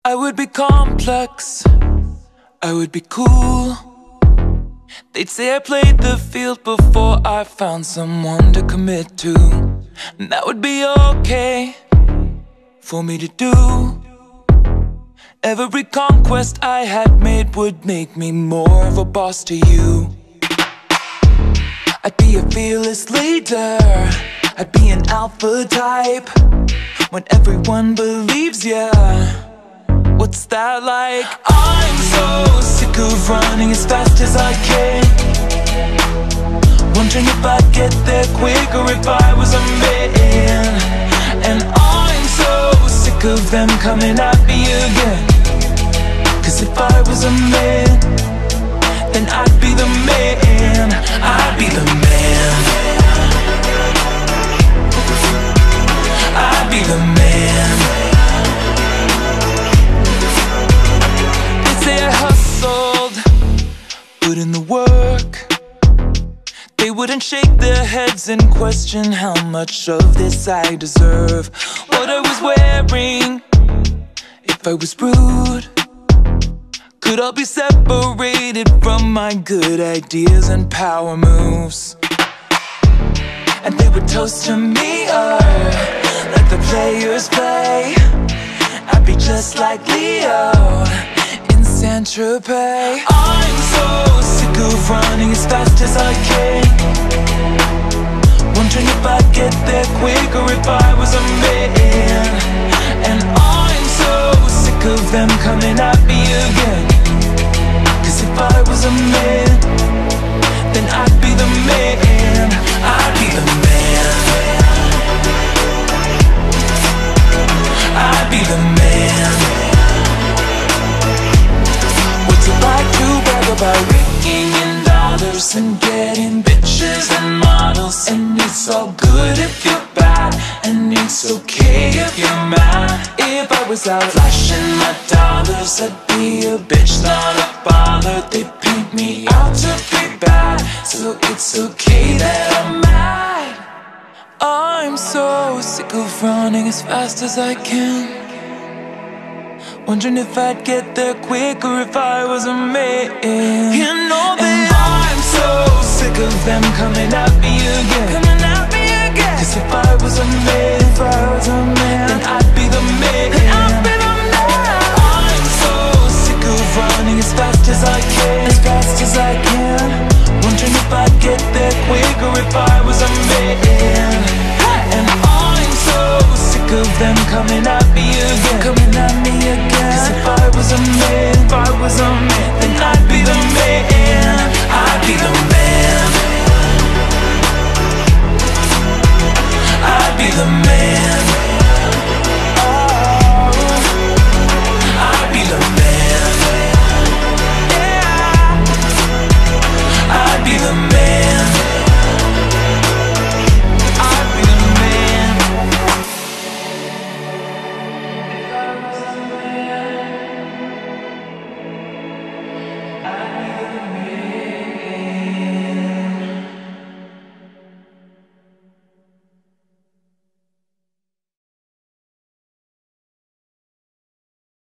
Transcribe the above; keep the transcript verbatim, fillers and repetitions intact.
I would be complex, I would be cool. They'd say I played the field before I found someone to commit to. And that would be okay for me to do. Every conquest I had made would make me more of a boss to you. I'd be a fearless leader, I'd be an alpha type. When everyone believes ya, what's that like? I'm so sick of running as fast as I can, wondering if I'd get there quicker if I was a man. And I'm so sick of them coming at me again, 'cause if I was a man, then I'd be the man. I'd be the man. I'd be the man. They say I hustled, put in the work. They wouldn't shake their heads and question how much of this I deserve. What I was wearing, if I was rude, could all be separated from my good ideas and power moves. And they would toast to me, or let the players play. I'd be just like Leo in Saint-Tropez. I'm so sick of running as fast as I can, wondering if I'd get there quicker if I was a man. And I'm so sick of them coming at me again, 'cause if I was a man, then I'd be the man. I'd be the man. I'd be the man. What's it like to brag about raking in dollars and getting bitches and models? And it's all good if you're bad, and it's okay if you're mad. If I was out flashing my dollars, I'd be a bitch, not a bother. They paint me out to be bad, so it's okay that I'm mad. I'm so sick of running as fast as I can, wondering if I'd get there quicker if I was a man. You know that, and I'm so sick of them coming at me again, coming at me again. 'Cause if I was a man, if I was a man, then I'd be the man.